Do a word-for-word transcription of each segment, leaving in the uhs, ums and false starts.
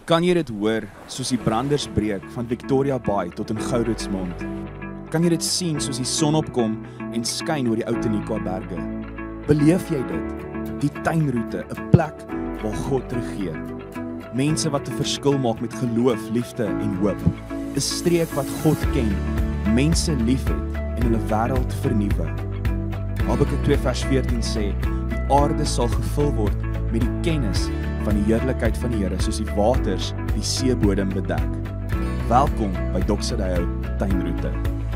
Kan jy dit hoor soos die branders breek van Victoria Bay tot in Gouritsmond? Kan jy dit sien soos die son opkom en skyn oor die ou Tenikwa berge? Beleef jy dit? Die tuinroete, 'n plek waar God regeer. Mense wat 'n verskil maak met geloof, liefde en hoop. 'n Streek wat God ken, mense liefhet en hulle wêreld vernuwe. Habakuk twee vers veertien sê, die aarde sal gevul word met die kennis van die heerlikheid van die Here, soos die waters die seebodem bedek. Welkom by Doxadeo Tuinroete.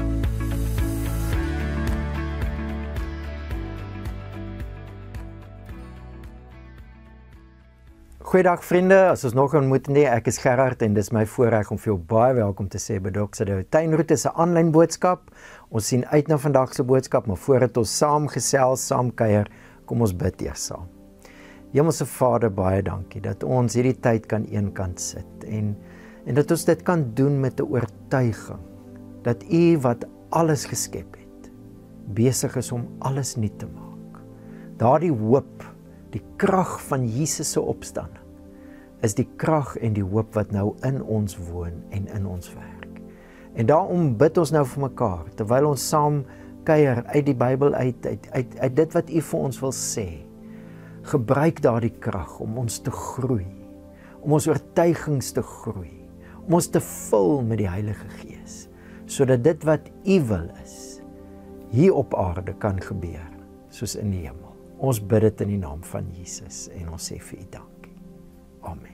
Goeiedag vriende, as ons nog ontmoet nie, ek is Gerard en dis my voorreg om vir jou baie welkom te sê by Doxadeo Tuinroete. Is 'n aanlyn boodskap. Ons sien uit na vandag se boodskap, maar voordat ons saam gesels, saam kuier, kom ons bid eers saam. Hemelse Vader, baie dankie dat ons hierdie tyd kan eenkant sit en, en dat ons dit kan doen met 'n oortuiging dat U wat alles geskep het, besig is om alles nuut te maak. Daardie hoop, die krag van Jesus se opstanding, is die krag en die hoop wat nou in ons woon en in ons werk. En daarom bid ons nou vir mekaar, terwyl ons saam kuier uit die Bybel uit, uit, uit, uit dit wat U vir ons wil sê. Gebruik daardie krag om ons te groei, om ons oortuigings te groei, om ons te vul met die Heilige Gees, sodat dit wat U wil is, hier op aarde kan gebeur, soos in die hemel. Ons bid dit in die naam van Jesus en ons sê vir U dankie. Amen.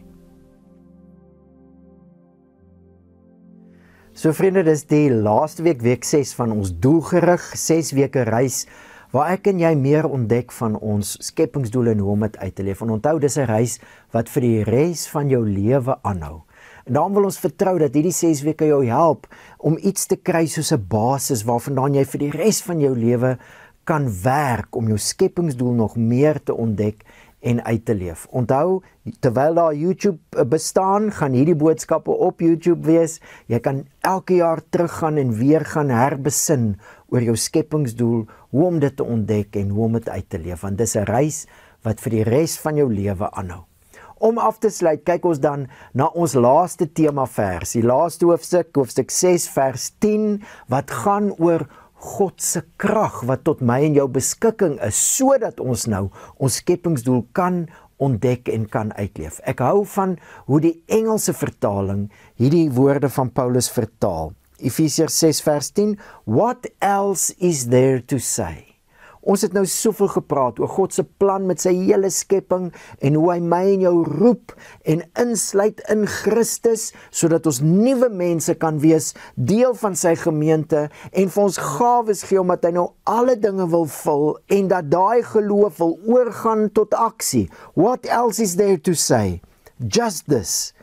So vriende, dis die laaste week, week ses van ons doelgerig, ses weke reis, waar ek en jy meer ontdek van ons skepingsdoel en hoe om dit uit te leef. En onthou, dis 'n reis wat vir die res van jou lewe aanhou. En daarom wil ons vertrou dat hierdie ses weke jou help om iets te kry soos 'n basis waarvandaan jy vir die res van jou lewe kan werk om jou skepingsdoel nog meer te ontdek en uit te leef. Onthou, terwyl daar YouTube bestaan, gaan hierdie boodskappe op YouTube wees. Jy kan elke jaar teruggaan en weer gaan herbesin oor jou skepingsdoel, hoe om dit te ontdek en hoe om dit uit te leef, want dis 'n reis wat vir die res van jou lewe aanhou. Om af te sluit, kyk ons dan na ons laaste tema vers, die laaste hoofstuk, hoofstuk ses vers tien, wat gaan oor God se krag wat tot my en jou beskikking is, sodat ons nou ons skepingsdoel kan ontdek en kan uitleef. Ek hou van hoe die Engelse vertaling hierdie woorde van Paulus vertaal. Efesiërs ses vers tien, what else is there to say? Ons het nou soveel gepraat oor God se plan met sy hele skepping en hoe hy my en jou roep en insluit in Christus, sodat ons nuwe mense kan wees, deel van sy gemeente en vir ons gawes gee, omdat hy nou alle dinge wil vul en dat daai geloof wil oorgaan tot aksie. What else is there to say? Just this,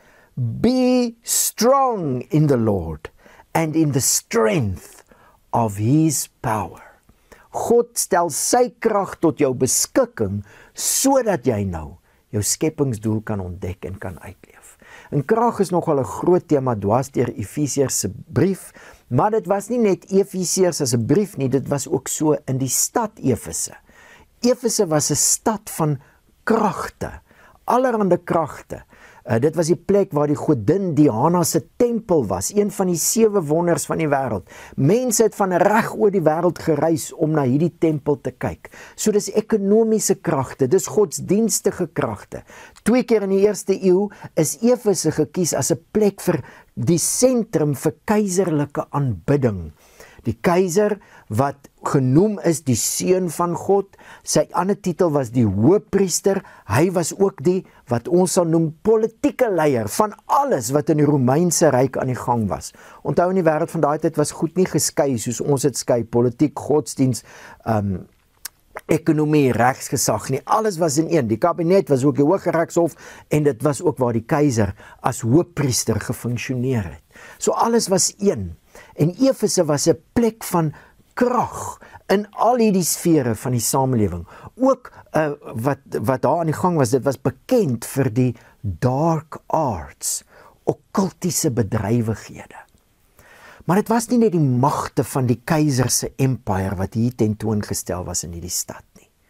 be strong in the Lord and in the strength of His power. God stel sy krag tot jou beskikking, sodat jy nou jou skepingsdoel kan ontdek en kan uitleef. En krag is nogal 'n groot tema dwars deur Efesiërs se brief, maar dit was nie net Efesiërs as 'n brief nie, dit was ook so in die stad Efese. Efese was 'n stad van kragte, allerhande kragte. Uh, dit was die plek waar die godin Diens se tempel was, een van die sewe wonders van die wêreld. Mense het van reg oor die wêreld gereis om na hierdie tempel te kyk. So dis ekonomiese kragte, dis godsdienstige kragte. Twee keer in die eerste eeu is Efese gekies as 'n plek vir die sentrum vir keiserlike aanbidding. Die keiser wat genoem is die seun van God, sy ander titel was die hoëpriester, hy was ook die wat ons sal noem politieke leier van alles wat in die Romeinse ryk aan die gang was. Onthou, in die wêreld van daai tyd was goed nie geskei soos ons dit skei, politiek, godsdiens, um, ekonomie, regsgesag nie, alles was in een. Die kabinet was ook die Hooggeregshof en dit was ook waar die keiser as hoëpriester gefunksioneer het. So alles was een. En Efese was 'n plek van krag in al hierdie sfere van die samelewing. Ook uh, wat, wat daar aan die gang was, dit was bekend vir die dark arts, okkultiese bedrywighede. Maar dit was nie net die magte van die keiser se empire wat hier tentoongestel was in hierdie stad nie.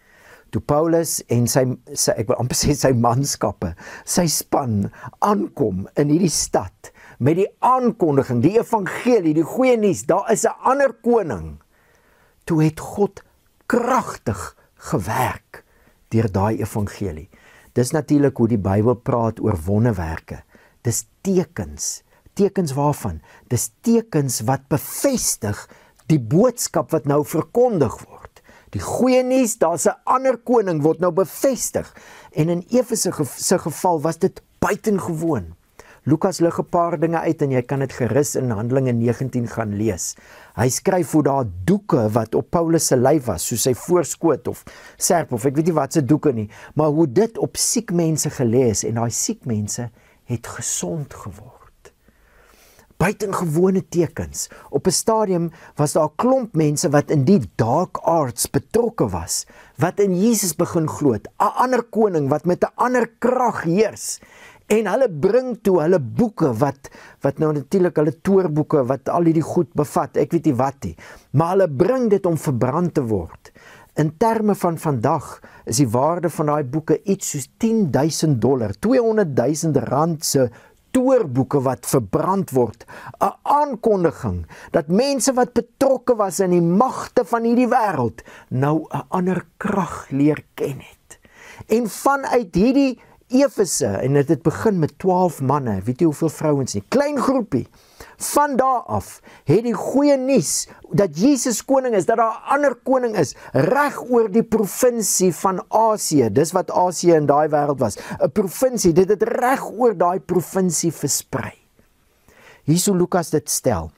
toe Paulus en sy, sy ek wil amper sê sy manskappe, sy span aankom in hierdie stad met die aankondiging, die evangelie, die goeie nuus, daar is 'n ander koning. Toe het God kragtig gewerk deur daai evangelie. Dis natuurlik hoe die Bybel praat oor wonderwerke. Dis tekens. Tekens waarvan? Dis tekens wat bevestig die boodskap wat nou verkondig word. Die goeie nuus, daar's 'n ander koning word nou bevestig. En in Efese se geval was dit buitengewoon. Lukas lig 'n paar dinge uit en jy kan dit gerus in Handelinge negentien gaan lees. Hy skryf hoe daar doeke wat op Paulus se lyf was, soos sy voorskoot of serp of ek weet nie wat se doeke nie, maar hoe dit op siek mense gelê is en daai siek mense het gesond geword. Buitengewone tekens. Op 'n stadium was daar 'n klomp mense wat in die dark arts betrokke was, wat in Jesus begin glo, 'n ander koning wat met 'n ander krag heers. En hulle bring toe hulle boeke wat wat nou natuurlik hulle toorboeke wat al hierdie goed bevat, ek weet nie wat nie, maar hulle bring dit om verbrand te word. In terme van vandag is die waarde van daai boeke iets soos tien duisend dollar, tweehonderd duisend rand se toorboeke wat verbrand word. 'n Aankondiging dat mense wat betrokke was in die magte van hierdie wêreld nou 'n ander krag leer ken het. En vanuit hierdie Efese, en dit het begin met twaalf manne, weet jy hoeveel vrouens nie, klein groepie. Van daar af het die goeie nuus dat Jesus koning is, dat daar 'n ander koning is, reg oor die provinsie van Asië. Dis wat Asië in daai wêreld was. 'n Provinsie, dit het reg oor daai provinsie versprei. Hier so Lukas dit stel.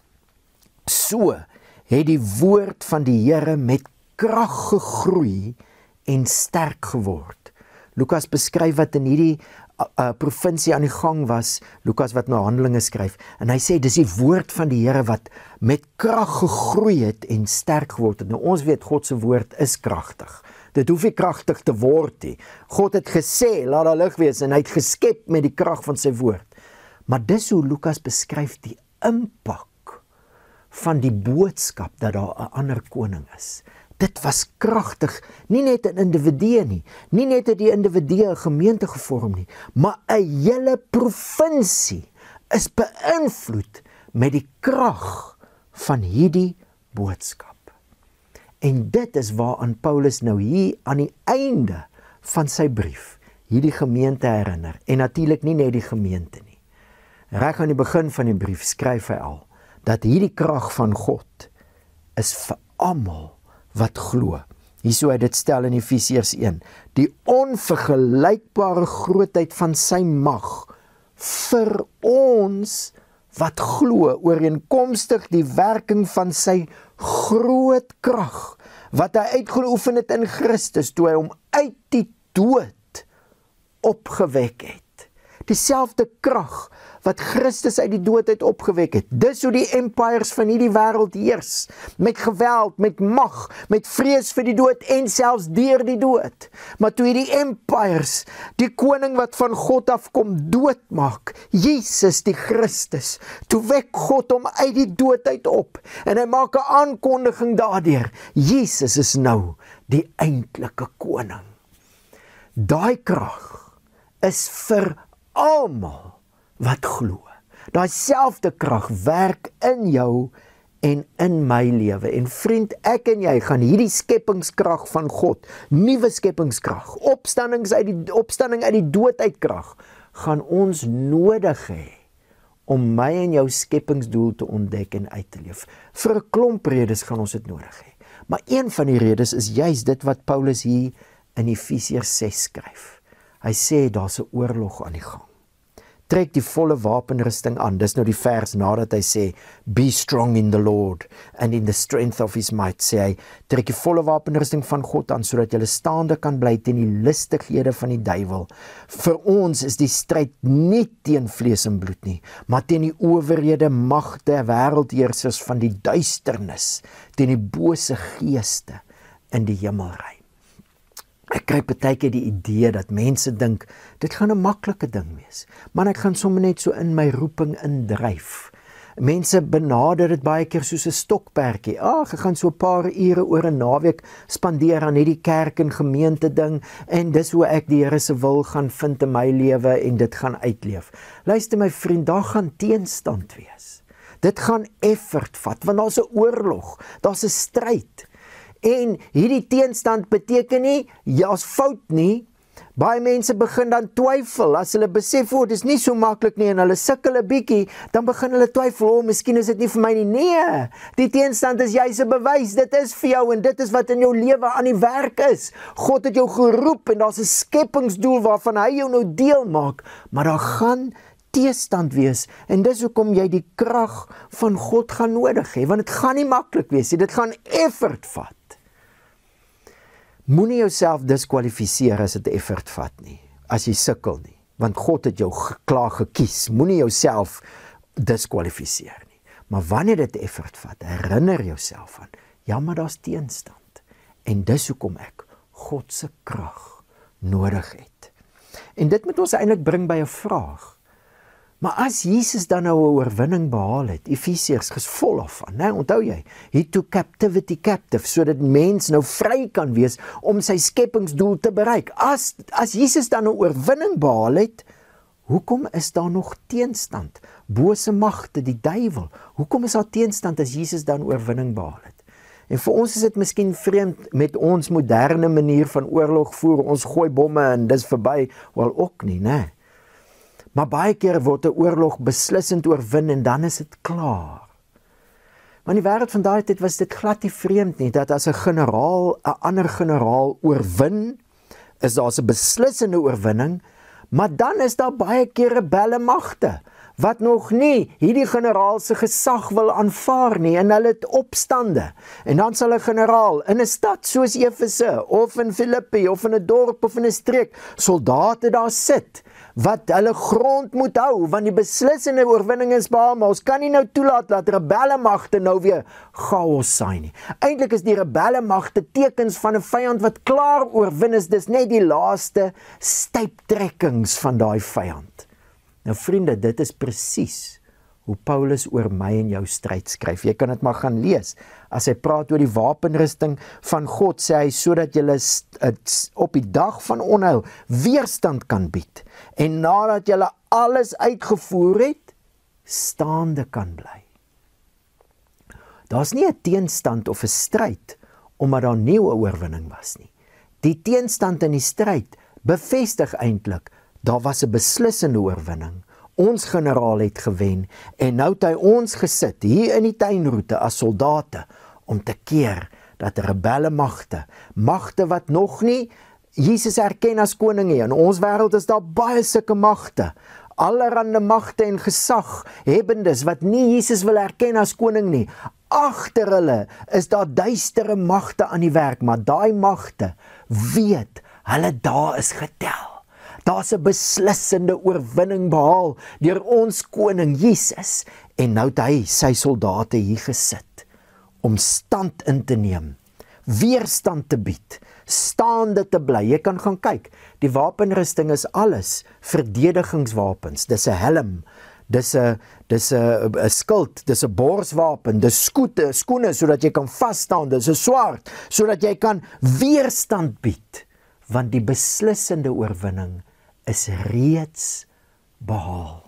So het die woord van die Here met krag gegroei en sterk geword. Lukas beskryf wat in hierdie uh, uh, provinsie aan die gang was, Lukas wat nou Handelinge skryf, en hy sê dis die woord van die Here wat met krag gegroei het en sterk geword het. Nou ons weet God se woord is kragtig. Dit hoef nie kragtig te word nie. God het gesê, laat daar lig wees, en hy het geskep met die krag van sy woord. Maar dis hoe Lukas beskryf die impak van die boodskap dat daar 'n ander koning is. Dit was kragtig, nie net in individue nie, nie net het die individue 'n gemeente gevorm nie, maar 'n hele provinsie is beïnvloed met die krag van hierdie boodskap. En dit is waaraan Paulus nou hier aan die einde van sy brief hierdie gemeente herinner, en natuurlik nie net die gemeente nie. Reg aan die begin van die brief skryf hy al, dat hierdie krag van God is vir almal wat glo. Hierso hy dit stel in Efesiërs een. Die onvergelykbare grootheid van sy mag vir ons wat glo, ooreenkomstig die werking van sy groot krag wat hy uitgeoefen het in Christus toe hy hom uit die dood opgewek het. Dieselfde krag wat Christus uit die dood uit opgewek het. Dis hoe die empires van hierdie wêreld heers, met geweld, met mag, met vrees vir die dood en selfs deur die dood. Maar toe hierdie empires die koning wat van God afkom doodmaak, Jesus die Christus, toe wek God hom uit die dood uit op en hy maak 'n aankondiging daardeur. Jesus is nou die eintlike koning. Daai krag is vir almal wat glo. Daai selfde krag werk in jou en in my lewe. En vriend, ek en jy gaan hierdie skepingskrag van God, nuwe skepingskrag, opstandings uit die opstanding uit die dood uit krag, gaan ons nodig hê om my en jou skepingsdoel te ontdek en uit te leef. Vir 'n klomp redes gaan ons dit nodig hê. Maar een van die redes is juis dit wat Paulus hier in Efesiërs ses skryf. Hy sê daar's 'n oorlog aan die gang. Trek die volle wapenrusting aan. Dis nou die vers nadat hy sê, be strong in the Lord and in the strength of his might, sê hy, trek die volle wapenrusting van God aan, sodat jy staande kan bly teen die listighede van die duiwel. Vir ons is die stryd nie teen vlees en bloed nie, maar teen die owerhede, magte, wêreldheersers van die duisternis, teen die bose geeste in die hemelryk. Ek kry partykeer die idee dat mense dink, dit gaan 'n maklike ding wees, maar ek gaan sommer net so in my roeping indryf. Mense benader dit baie keer soos 'n stokperdjie. Ag, ek gaan so 'n paar ure oor 'n naweek spandeer aan hierdie kerk en gemeente ding en dis hoe ek die Here se wil gaan vind in my lewe en dit gaan uitleef. Luister my vriend, daar gaan teenstand wees. Dit gaan effort vat, want daar's 'n oorlog, daar's 'n stryd. En hierdie teenstand beteken nie, jy's fout nie. Baie mense begin dan twyfel, as hulle besef, oh, dit is nie so maklik nie, en hulle sukkel 'n bietjie, dan begin hulle twyfel, oh, miskien is dit nie vir my nie. Nee, die teenstand is juis 'n bewys, dit is vir jou, en dit is wat in jou lewe aan die werk is. God het jou geroep, en daar's 'n skepingsdoel waarvan hy jou nou deel maak, maar daar gaan teestand wees, en dis hoekom jy die krag van God gaan nodig hê, want dit gaan nie maklik wees nie, dit gaan effort vat. Moenie jouself diskwalifiseer as dit effort vat nie, as jy sukkel nie, want God het jou klaar gekies. Moenie jouself diskwalifiseer nie. Maar wanneer dit effort vat, herinner jouself aan, ja, maar daar's teenstand. En dis hoekom ek God se krag nodig het. En dit moet ons eintlik bring by 'n vraag. Maar as Jesus dan nou 'n oorwinning behaal het, Efesiërs is vol daarvan, né? Onthou jy, he took captivity captive, sodat mens nou vry kan wees om sy skepingsdoel te bereik. As as Jesus dan 'n oorwinning behaal het, hoekom is daar nog teenstand? Bose magte, die duiwel. Hoekom is daar teenstand as Jesus dan oorwinning behaal het? En vir ons is dit miskien vreemd met ons moderne manier van oorlog voer, ons gooi bomme en dis verby, wel ook nie, né? Maar baie keer word 'n oorlog beslissend oorwin en dan is dit klaar. Maar in die wêreld van daai tyd was dit glad nie vreemd nie, dat as 'n generaal 'n ander generaal oorwin, is daar 'n beslissende oorwinning, maar dan is daar baie keer rebelle magte, wat nog nie hierdie generaal se gesag wil aanvaar nie, en hulle het opstande. En dan sal 'n generaal in 'n stad soos Efese, of in Filippi, of in 'n dorp, of in 'n streek, soldate daar sit, wat hulle grond moet hou, want die beslissende oorwinning is behaal, maar ons kan nie nou toelaat dat rebelle magte nou weer chaos saai nie. Eintlik is die rebelle magte tekens van 'n vyand wat klaar oorwin is, dis net die laaste styptrekkings van daai vyand. Nou vriende, dit is presies hoe Paulus oor my en jou stryd skryf. Jy kan dit maar gaan lees. As hy praat oor die wapenrusting van God, sê hy, sodat julle op die dag van onheil weerstand kan bied, en nadat julle alles uitgevoer het, staande kan bly. Daar's nie 'n teenstand of 'n stryd, omdat daar nie 'n oorwinning was nie. Die teenstand in die stryd bevestig eintlik, daar was 'n beslissende oorwinning. Ons generaal het gewen, en nou het hy ons gesit hier in die tuinroete as soldate, om te keer dat rebelle magte, magte wat nog nie Jesus erken as koning nie. In ons wêreld is daar baie sulke magte, allerhande magte en gesag hebbendes wat nie Jesus wil erken as koning nie. Agter hulle is daar duistere magte aan die werk, maar daai magte weet, hulle dae is getel. Daar's 'n beslissende oorwinning behaal deur ons koning Jesus, en nou het hy sy soldate hier gesit om stand in te neem, weerstand te bied, staande te bly. Jy kan gaan kyk, die wapenrusting is alles verdedigingswapens. Dis 'n helm, dis 'n dis 'n 'n skild, dis 'n borswapen, dis skoete, skoene sodat jy kan vas staan, dis 'n swaard sodat jy kan weerstand bied, want die beslissende oorwinning is reeds behaal.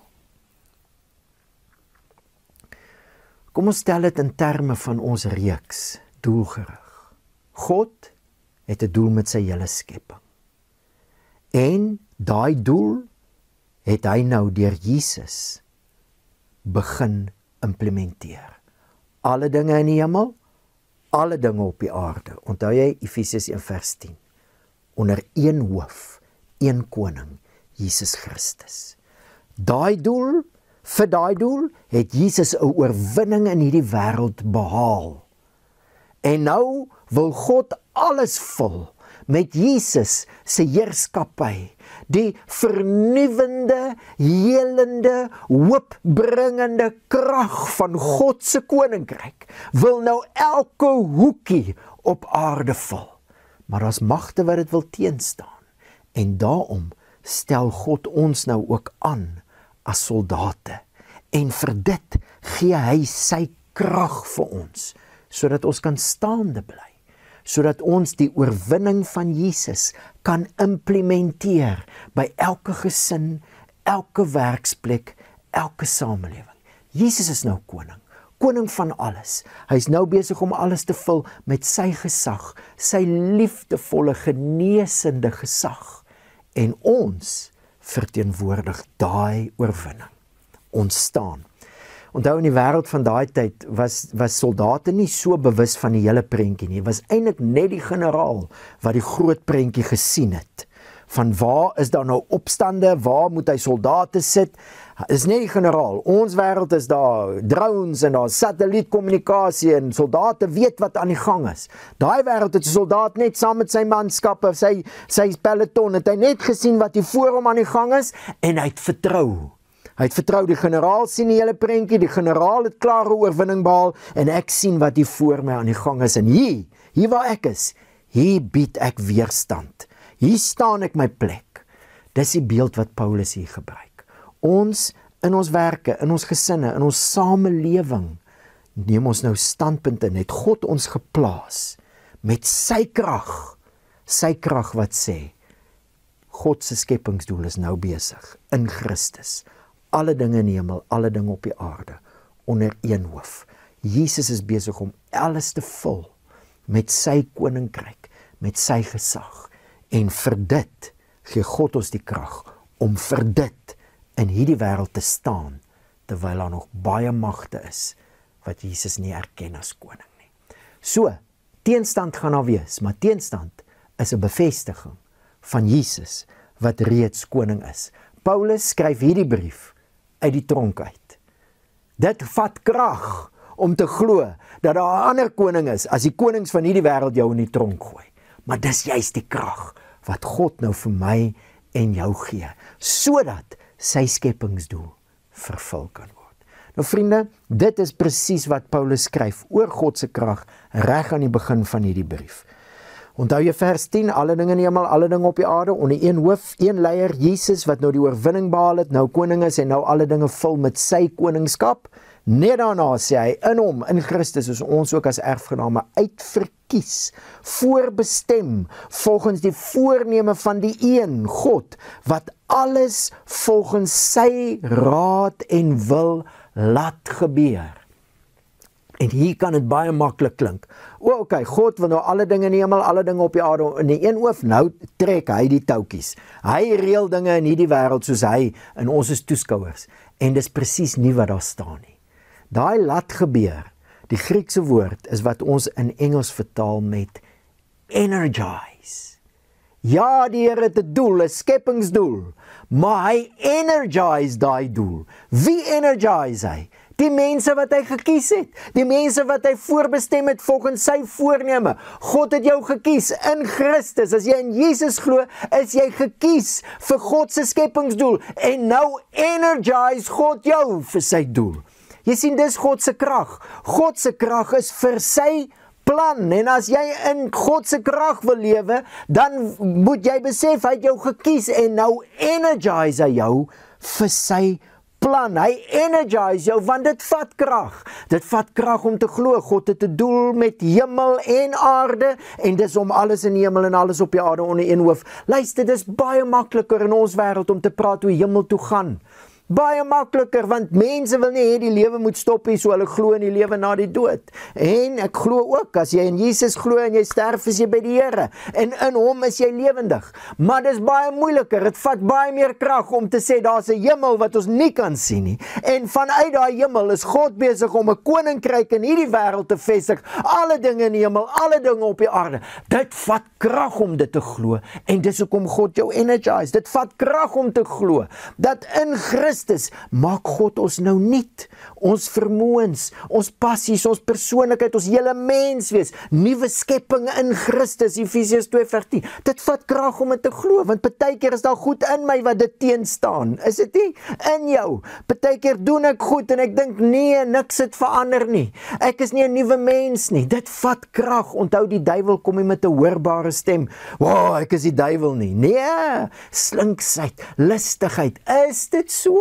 Kom ons stel dit in terme van ons reeks, doelgerig. God het 'n doel met sy hele skepping. En daai doel het hy nou deur Jesus begin implementeer. Alle dinge in die hemel, alle dinge op die aarde. Onthou jy Efesiërs een vers tien. Onder een hoof, een koning, Jesus Christus. Daai doel, vir daai doel, het Jesus 'n oorwinning in hierdie wêreld behaal. En nou wil God alles vul met Jesus se heerskappy. Die vernuwende, helende, hoopbringende krag van God se koninkryk wil nou elke hoekie op aarde vul. Maar daar's magte wat dit wil teenstaan. En daarom stel God ons nou ook aan as soldate. En vir dit gee hy sy krag vir ons, sodat ons kan staande bly, sodat ons die oorwinning van Jesus kan implementeer by elke gesin, elke werksplek, elke samelewing. Jesus is nou koning, koning van alles. Hy is nou besig om alles te vul met sy gesag, sy liefdevolle, genesende gesag. En ons verteenwoordig daai oorwinning. Ons staan. Onthou, in die wêreld van daai tyd was, was soldate nie so bewus van die hele prentjie nie. Was eintlik net die generaal wat die groot prentjie gesien het. Van waar is daar nou opstande, waar moet hy soldate sit? Is net die generaal. Ons wêreld is daar drones en daar satellietkommunikasie en soldate weet wat aan die gang is. Daai wêreld het 'n soldaat net saam met sy manskappe, sy sy peloton, het hy net gesien wat hier voor hom aan die gang is en hy het vertrou. Hy het vertrou, die generaal sien die hele prentjie, die generaal het klare oorwinning behaal en ek sien wat hier voor my aan die gang is en hier, hier waar ek is, hier bied ek weerstand. Hier staan ek my plek. Dis die beeld wat Paulus hier gebruik. Ons in ons werke, in ons gesinne, in ons samelewing neem ons nou standpunte en het God ons geplaas met sy krag, sy krag wat sê God se skepingsdoel is nou besig in Christus. Alle dinge in die hemel, alle dinge op die aarde onder een hoof. Jesus is besig om alles te vul met sy koninkryk, met sy gesag. En vir dit gee God ons die krag om vir dit in hierdie wêreld te staan, terwyl daar nog baie magte is wat Jesus nie erken as koning nie. So, teenstand gaan daar wees, maar teenstand is 'n bevestiging van Jesus wat reeds koning is. Paulus skryf hierdie brief uit die tronk uit. Dit vat krag om te glo dat daar 'n ander koning is as die konings van hierdie wêreld jou in die tronk gooi. Maar dis juist die krag wat God nou vir my en jou gee, sodat sy skepingsdoel vervul kan word. Nou vriende, dit is presies wat Paulus skryf oor God se krag reg aan die begin van hierdie brief. Onthou jy vers tien, alle dinge in die hemel, alle dinge op die aarde, onder een hoof, een leier, Jesus, wat nou die oorwinning behaal het, nou koning is en nou alle dinge vul met sy koningskap. Net daarna sê hy, in hom, in Christus, is ons ook as erfgename uitverkies, voorbestem, volgens die voorneme van die een God, wat alles volgens sy raad en wil laat gebeur. En hier kan dit baie maklik klink. O, okay, God wil nou alle dinge in die hemel, alle dinge op die aarde in die een hoof, nou trek hy die touwtjies. Hy reël dinge in hierdie wêreld soos hy, en ons is toeskouers. En dis presies nie wat daar staan nie. Daai laat gebeur, die Griekse woord is wat ons in Engels vertaal met energize. Ja, die Here het 'n doel, 'n skepingsdoel, maar hy energize daai doel. Wie energize hy? Die mense wat hy gekies het, die mense wat hy voorbestem het volgens sy voorneme. God het jou gekies in Christus. As jy in Jesus glo, is jy gekies vir God se skepingsdoel. En nou energize God jou vir sy doel. Jy sien, dis God se krag. God se krag is vir sy plan. En as jy in God se krag wil lewe, dan moet jy besef, hy het jou gekies en nou energize hy jou vir sy plan. Hy energize jou, want dit vat krag. Dit vat krag om te glo. God het 'n doel met hemel en aarde, en dis om alles in die hemel en alles op die aarde onder een hoof. Luister, dis baie makliker in ons wêreld om te praat hoe hemel toe gaan. Baie makliker, want mense wil nie hê die lewe moet stop nie, so hulle glo in die lewe na die dood. En ek glo ook, as jy in Jesus glo en jy sterf, is jy by die Here. En in hom is jy lewendig. Maar dis baie moeiliker, dit vat baie meer krag om te sê, daar's 'n hemel wat ons nie kan sien nie. En vanuit daai hemel is God besig om 'n koninkryk in hierdie wêreld te vestig. Alle dinge in die hemel, alle dinge op die aarde. Dit vat krag om dit te glo. En dis hoekom God jou energize. Dit vat krag om te glo dat in Christus maak God ons nou nuut. Ons vermoëns, ons passies, ons persoonlikheid, ons hele mens wees, nuwe skepping in Christus, Efesiërs twee vers tien. Dit vat krag om dit te glo, want partykeer is daar goed in my wat dit teenstaan. Is dit nie? In jou. Partykeer doen ek goed en ek dink nee, niks het verander nie. Ek is nie 'n nuwe mens nie. Dit vat krag. Onthou, die duiwel kom nie met 'n hoorbare stem. Wow, ek is die duiwel nie. Nee, slinksheid, listigheid. Is dit so?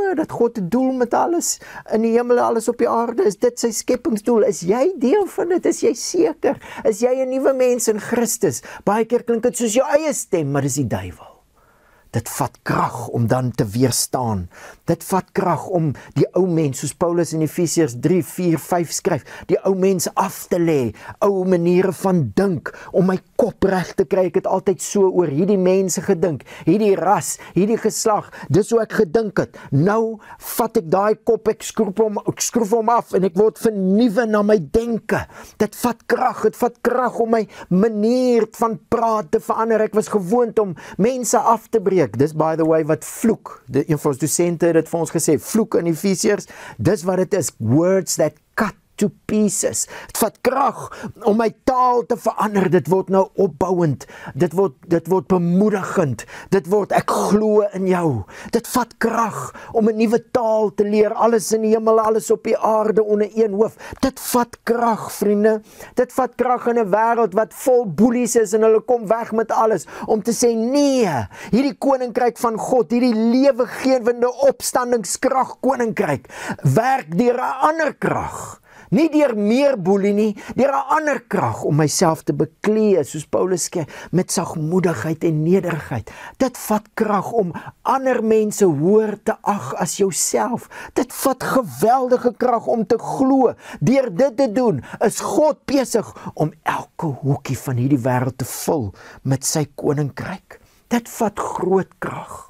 glo dat God 'n doel met alles in die hemel, alles op die aarde, is dit sy skepingsdoel? Is jy deel van dit? Is jy seker? Is jy 'n nuwe mens in Christus? Baie keer klink dit soos jou eie stem, maar dis die duiwel. Dit vat krag om dan te weerstaan. Dit vat krag om die ou mens, soos Paulus in Efesiërs drie, vier, vyf skryf, die ou mens af te lê, ou maniere van dink, om my kop reg te kry. Ek het altyd so oor hierdie mense gedink, hierdie ras, hierdie geslag, dis hoe ek gedink het. Nou vat ek daai kop, ek skroef hom, ek skroef hom af en ek word vernuwe na my denke. Dit vat krag, dit vat krag om my manier van praat te verander. Ek was gewoond om mense af te breek. Dis by the way wat vloek, die, een van ons docente het dit vir ons gesê, vloek in Efesiërs, dis wat het is, words that cut to pieces. Het vat krag om my taal te verander. Dit word nou opbouend, dit word, dit word bemoedigend, dit word ek glo in jou. Dit vat krag om 'n nuwe taal te leer, alles in die hemel, alles op die aarde onder een hoof. Dit vat krag, vriende. Dit vat krag in 'n wêreld wat vol boelies is en hulle kom weg met alles, om te sê nee, hierdie koninkryk van God, hierdie lewegewende opstandingskrag koninkryk, werk deur 'n ander krag. Nie deur meer boelie nie, deur 'n ander krag om myself te beklee, soos Paulus sê, met sagmoedigheid en nederigheid. Dit vat krag om ander mense hoër te ag as jouself. Dit vat geweldige krag om te glo. Deur dit te doen, is God besig om elke hoekie van hierdie wêreld te vul met sy koninkryk. Dit vat groot krag.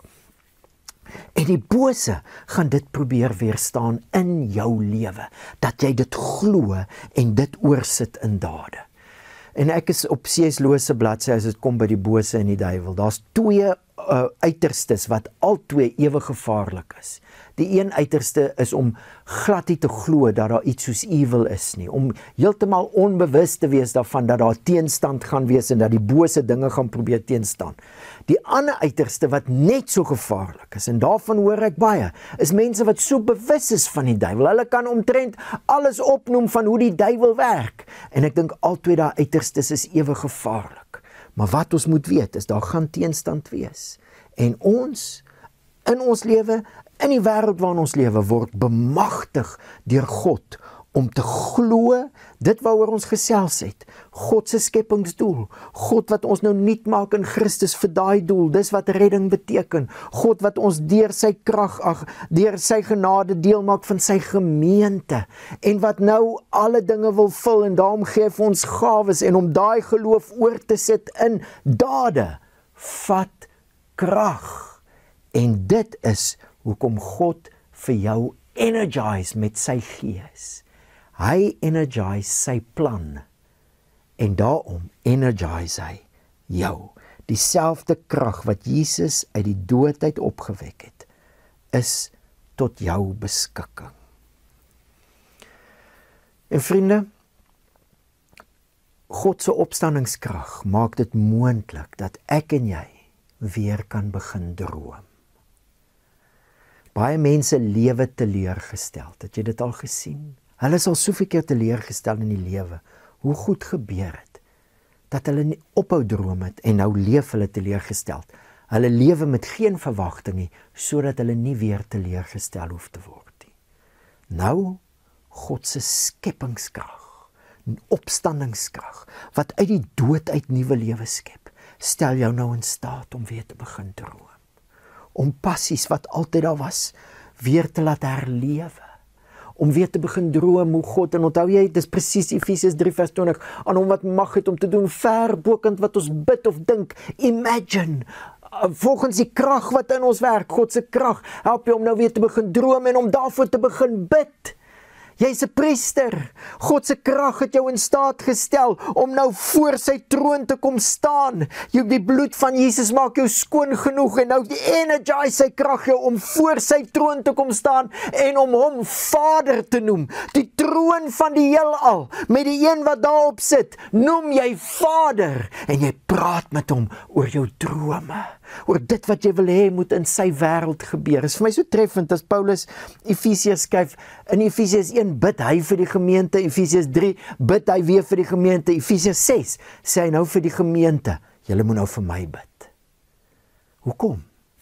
En die bose gaan dit probeer weerstaan in jou lewe, dat jy dit glo en dit oorsit in dade. En ek is op C S Lewis se bladsy as dit kom by die bose en die duiwel. Daar's twee uh, uiterstes wat albei ewig gevaarlik is. Die een uiterste is om glad nie te glo dat daar iets soos evil is nie, om heeltemal onbewus te wees daarvan dat daar teenstand gaan wees en dat die bose dinge gaan probeer teenstaan. Die ander uiterste wat net so gevaarlik is, en daarvan hoor ek baie, is mense wat so bewus is van die duiwel. Hulle kan omtrent alles opnoem van hoe die duiwel werk. En ek dink altyd daai uiterstes is ewig gevaarlik. Maar wat ons moet weet is, daar gaan teenstand wees. En ons, in ons lewe, in die wêreld waarin ons lewe, word bemagtig deur God om te glo dit waaroor ons gesels het. God se skepingsdoel. God wat ons nou nuut maak in Christus vir daai doel. Dis wat redding beteken. God wat ons deur sy krag, ag, deur sy genade deel maak van sy gemeente. En wat nou alle dinge wil vul en daarom gee vir ons gawes en om daai geloof oor te sit in dade, vat krag. En dit is hoekom God vir jou energise met sy gees. Hy energise sy plan en daarom energise hy jou. Dieselfde krag wat Jesus uit die dood uit opgewek het, is tot jou beskikking. En vriende, God se opstandingskrag maak dit moontlik dat ek en jy weer kan begin droom. Baie mense lewe teleurgestel. Het jy dit al gesien? Hulle is al soveel keer teleurgestel in die lewe. Hoe goed gebeur het, dat hulle nie ophou droom het en nou leef hulle teleurgestel. Hulle lewe met geen verwagting nie, sodat hulle nie weer teleurgestel hoef te word nie. Nou, God se skepingskrag, opstandingskrag, wat uit die dood uit nuwe lewe skep, stel jou nou in staat om weer te begin droom. Om passies wat altyd daar was, weer te laat herlewe. Om weer te begin droom hoe God, en onthou jy, dis presies Efesiërs drie vers twintig, aan hom wat mag het om te doen ver bokend wat ons bid of dink, imagine, volgens die krag wat in ons werk, God se krag, help jy om nou weer te begin droom en om daarvoor te begin bid. Jy's 'n priester. God se krag het jou in staat gestel om nou voor sy troon te kom staan. Jy, die bloed van Jesus maak jou skoon genoeg en nou die energize sy krag jou om voor sy troon te kom staan en om hom Vader te noem. Die troon van die heelal, met die een wat daarop sit, noem jy Vader en jy praat met hom oor jou drome, oor dit wat jy wil hê moet in sy wêreld gebeur. Is vir my so treffend as Paulus Efesiërs skryf, in Efesiërs een bid hy vir die gemeente, Efesiërs drie bid hy weer vir die gemeente, Efesiërs ses sê hy nou vir die gemeente, julle moet nou vir my bid. Hoekom?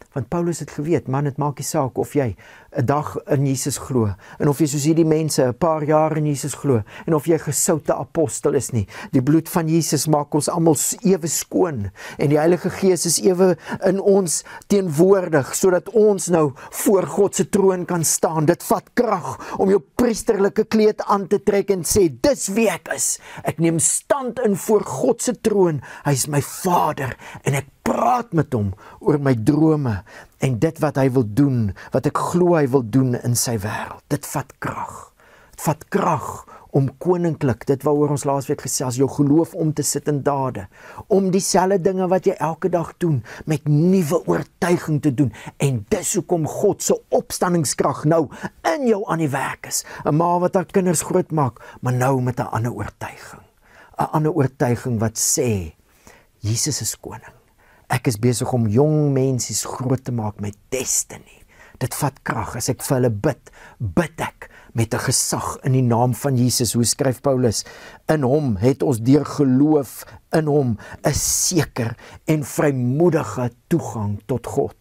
Want Paulus het geweet, man, het maak nie saak of jy 'n dag in Jesus glo, en of jy soos hierdie mense 'n paar jaar in Jesus glo, en of jy gesoute apostel is nie. Die bloed van Jesus maak ons almal ewe skoon, en die Heilige Gees is ewe in ons teenwoordig, sodat ons nou voor God se troon kan staan. Dit vat krag om jou priesterlike kleed aan te trek en sê, dis wie ek is. Ek neem stand in voor God se troon. Hy is my Vader, en ek praat met hom oor my drome en dit wat hy wil doen, wat ek glo hy wil doen in sy wêreld. Dit vat krag. Dit vat krag om koninklik, dit waaroor ons laasweek gesels, jou geloof om te sit in dade, om dieselfde dinge wat jy elke dag doen, met nuwe oortuiging te doen, en dis hoekom God se opstandingskrag nou in jou aan die werk is. 'n Ma wat haar kinders groot maak, maar nou met 'n ander oortuiging. 'n Ander oortuiging wat sê, Jesus is koning. Ek is besig om jong mensies groot te maak met destiny. Dit vat krag. As ek vir hulle bid, bid ek met 'n gesag in die naam van Jesus. Hoe skryf Paulus? In hom het ons deur geloof in hom 'n seker en vrymoedige toegang tot God.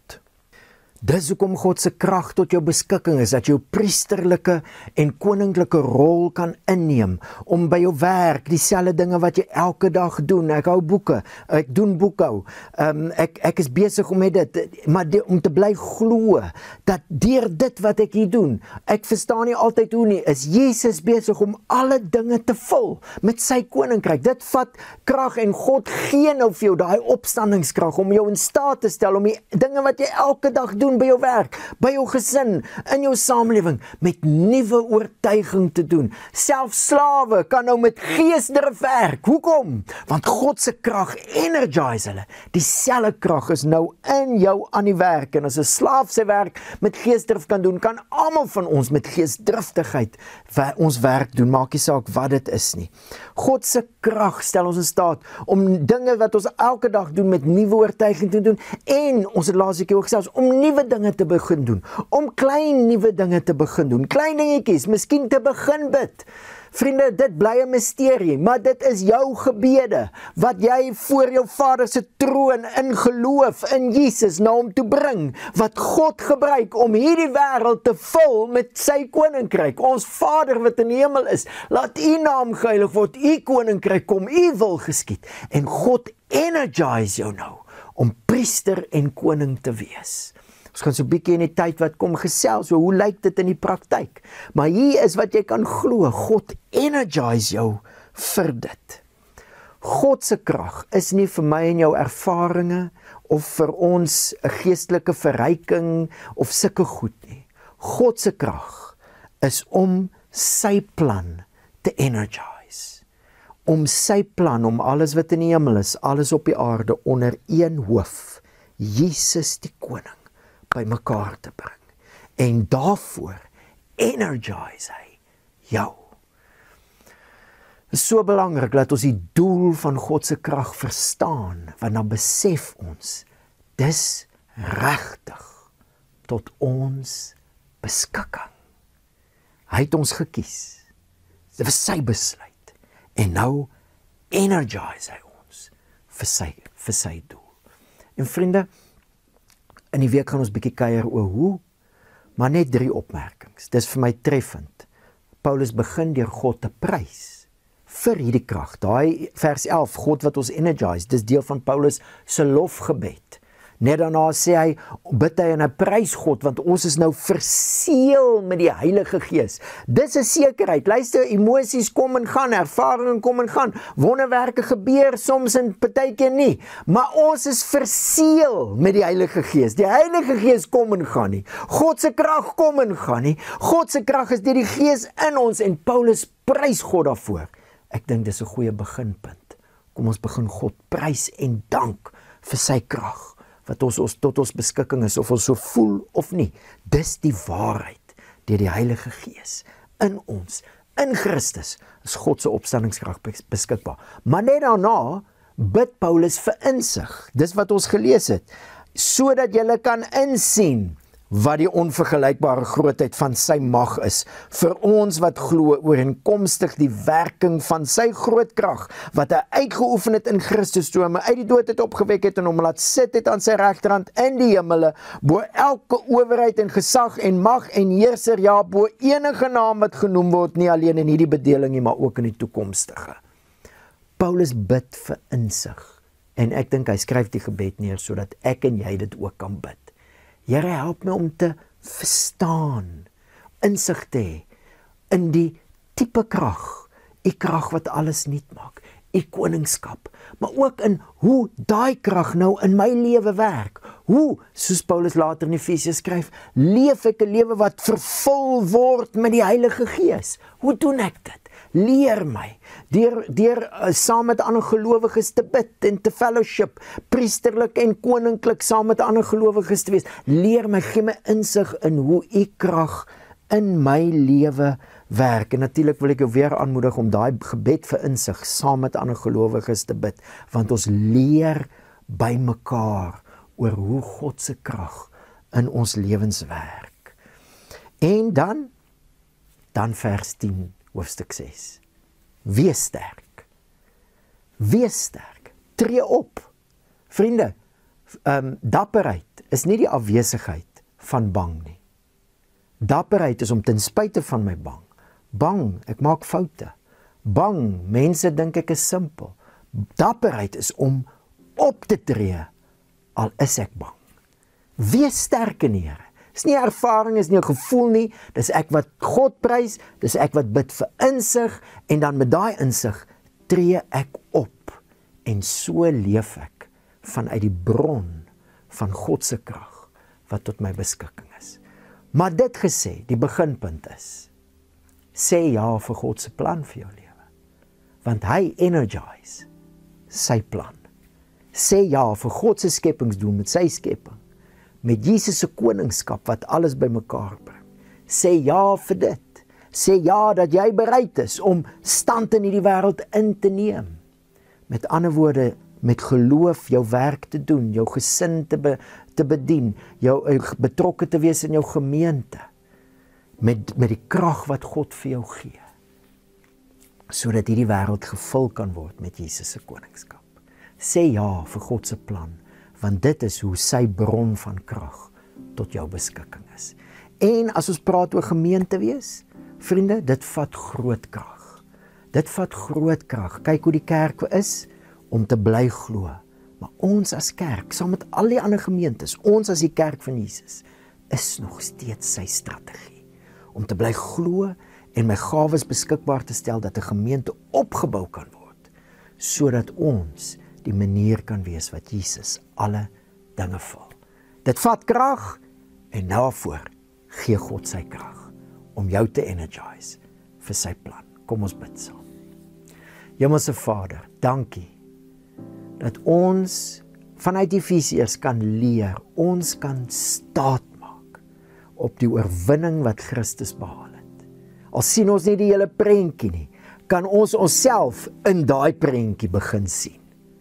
Dis hoekom God se krag tot jou beskikking is, dat jy jou priesterlike en koninklike rol kan inneem, om by jou werk, dieselfde dinge wat jy elke dag doen. Ek hou boeke, ek doen boekhou, um, ek, ek is besig om met dit, maar die, om te bly glo, dat deur dit wat ek hier doen, ek verstaan nie altyd hoe nie, is Jesus besig om alle dinge te vul met sy koninkryk. Dit vat krag, en God gee nou vir jou daai opstandingskrag, om jou in staat te stel, om die dinge wat jy elke dag doen, by jou werk, by jou gesin, in jou samelewing, met nuwe oortuiging te doen. Selfs slawe kan nou met geesdrif werk. Hoekom? Want God se krag energise hulle. Dieselfde krag is nou in jou aan die werk, en as 'n slaaf sy werk met geesdrif kan doen, kan almal van ons met geesdriftigheid ons werk doen, maak nie saak wat dit is nie. God se krag stel ons in staat om dinge wat ons elke dag doen met nuwe oortuiging te doen, en ons het laas ek ook gesê, om nuwe dinge te begin doen, om klein nuwe dinge te begin doen, klein dingetjies, miskien te begin bid. Vriende, dit bly 'n misterie, maar dit is jou gebede, wat jy voor jou Vader se troon in geloof in Jesus na hom toe bring, wat God gebruik om hierdie wêreld te vul met sy koninkryk. Ons Vader wat in die hemel is, laat u naam geheilig word, u koninkryk kom, u wil geskied, en God energise jou nou, om priester en koning te wees. Ons gaan so 'n bietjie in die tyd wat kom gesels, so hoe lyk dit in die praktyk? Maar hier is wat jy kan glo, God energise jou vir dit. God se krag is nie vir my en jou ervarings, of vir ons 'n geestelike verryking, of sulke goed nie. God se krag is om sy plan te energise. Om sy plan, om alles wat in die hemel is, alles op die aarde, onder een hoof, Jesus die koning, by mekaar te bring. En daarvoor energise hy jou. Dit is so belangrik dat ons die doel van God se krag verstaan, want dan besef ons, dis regtig tot ons beskikking. Hy het ons gekies. Dit was sy besluit. En nou energise hy ons vir sy, vir sy doel. En vriende, in die week gaan ons bietjie kuier oor hoe, maar net drie opmerkings. Dis vir my treffend. Paulus begin deur God te prys vir hierdie krag. Daai vers elf, God wat ons energise, dis deel van Paulus se lofgebed. Net daarna sê hy, bid hy en hy prys God, want ons is nou verseël met die Heilige Gees. Dis 'n sekerheid. Luister, emosies kom en gaan, ervarings kom en gaan, wonderwerke gebeur soms en partykeer nie, maar ons is verseël met die Heilige Gees. Die Heilige Gees kom en gaan nie. God se krag kom en gaan nie. God se krag is deur die Gees in ons, en Paulus prys God daarvoor. Ek dink dis 'n goeie beginpunt. Kom ons begin God prys en dank vir sy krag, wat ons, ons tot ons beskikking is, of ons so voel of nie. Dis die waarheid, deur die Heilige Gees in ons, in Christus, is God se opstandingskrag beskikbaar. Maar net daarna bid Paulus vir insig. Dis wat ons gelees het, sodat julle kan insien wat die onvergelykbare grootheid van sy mag is, vir ons wat glo ooreenkomstig die werking van sy groot krag, wat hy uitgeoefen het in Christus toe hom uit die dood het opgewek het en hom laat sit het aan sy regterhand in die hemele, bo elke owerheid en gesag en mag en heerser, ja, bo enige naam wat genoem word, nie alleen in hierdie bedeling nie, maar ook in die toekomstige. Paulus bid vir insig, en ek dink hy skryf die gebed neer, sodat ek en jy dit ook kan bid. Here, help my om te verstaan, insig te hê, in die tipe krag, die krag wat alles nuut maak, die koningskap, maar ook in hoe daai krag nou in my lewe werk. Hoe, soos Paulus later in Efesiërs skryf, leef ek 'n lewe wat vervul word met die Heilige Gees. Hoe doen ek dit? Leer my, deur, deur uh, saam met ander gelowiges te bid en te fellowship, priesterlik en koninklik saam met ander gelowiges te wees. Leer my, gee my insig in hoe u krag in my lewe werk. En natuurlik wil ek jou weer aanmoedig om daai gebed vir insig saam met ander gelowiges te bid, want ons leer by mekaar oor hoe God se krag in ons lewens werk. En dan, dan vers tien, hoofstuk ses. Wees sterk. Wees sterk. Tree op. Vriende, um, dapperheid is nie die afwesigheid van bang nie. Dapperheid is om ten spyte van my bang. Bang, ek maak foute. Bang, mense dink ek is simpel. Dapperheid is om op te tree, al is ek bang. Wees sterk in die Here. Dis nie ervaring, is nie 'n gevoel nie, dis ek wat God prys, dis ek wat bid vir insig, en dan met daai insig tree ek op, en so leef ek vanuit die bron van God se krag, wat tot my beskikking is. Maar dit gesê, die beginpunt is, sê ja vir God se plan vir jou lewe, want hy energize sy plan. Sê ja vir God se skepingsdoel met sy skepping, met Jesus se koningskap wat alles bymekaar bring. Sê ja vir dit. Sê ja dat jy bereid is om stand in hierdie wêreld in te neem. Met ander woorde, met geloof jou werk te doen, jou gesin te, be, te bedien, jou betrokke te wees in jou gemeente, met, met die krag wat God vir jou gee, sodat hierdie wêreld gevul kan word met Jesus se koningskap. Sê ja vir God se plan, want dit is hoe sy bron van krag tot jou beskikking is. En as ons praat oor gemeente wees, vriende, dit vat groot krag. Dit vat groot krag. Kyk hoe die kerk is, om te bly glo. Maar ons as kerk, saam met al die ander gemeentes, ons as die kerk van Jesus, is nog steeds sy strategie. Om te bly glo en my gawes beskikbaar te stel, dat 'n gemeente opgebou kan word, sodat ons die manier kan wees wat Jesus alle dinge vul. Dit vat krag, en daarvoor gee God sy krag, om jou te energize vir sy plan. Kom ons bid saam. Hemelse Vader, dankie, dat ons vanuit Efesiërs kan leer, ons kan staat maak op die oorwinning wat Christus behaal het. Al sien ons nie die hele prentjie nie, kan ons onsself in daai prentjie begin sien.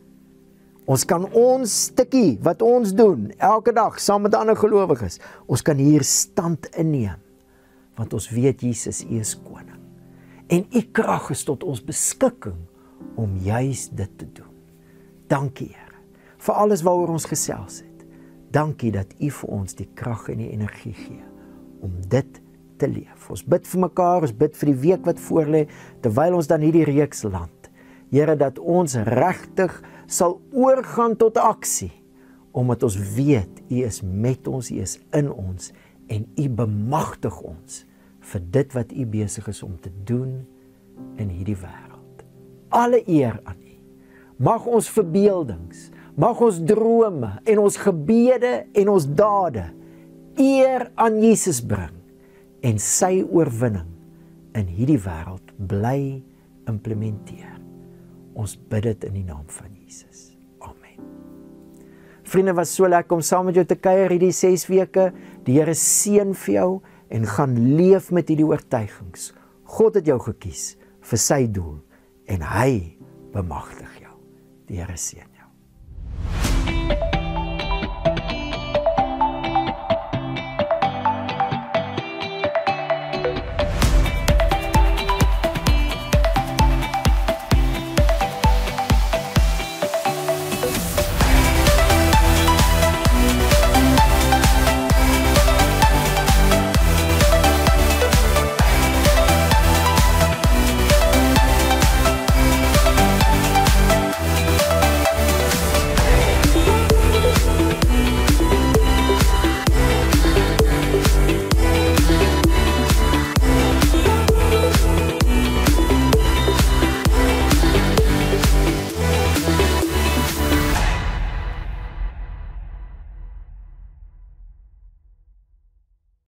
Ons kan ons stukkie wat ons doen, elke dag, saam met ander gelowiges, ons kan hier stand inneem, want ons weet Jesus, U is koning. En U krag is tot ons beskikking, om juis dit te doen. Dankie, Here, vir alles waaroor ons gesels het. Dankie dat U vir ons die krag en die energie gee, om dit te leef. Ons bid vir mekaar, ons bid vir die week wat voorlê, terwyl ons dan hierdie reeks land. Here, dat ons regtig sal oorgaan tot aksie, omdat ons weet, U is met ons, U is in ons, en U bemagtig ons, vir dit wat U besig is om te doen in hierdie wêreld. Alle eer aan U. Mag ons verbeeldings, mag ons drome, en ons gebede, en ons dade, eer aan Jesus bring, en sy oorwinning in hierdie wêreld bly implementeer. Ons bid dit in die naam van Jesus. Amen. Vriende, was so lekker om saam met jou te kuier hierdie ses weke. Die Here seën vir jou en gaan leef met hierdie oortuigings. God het jou gekies vir sy doel en hy bemagtig jou. Die Here seën.